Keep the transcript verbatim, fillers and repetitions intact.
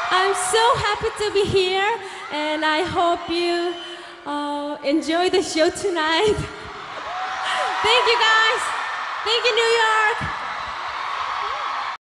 I'm so happy to be here, and I hope you uh, enjoy the show tonight. Thank you, guys. Thank you, New York.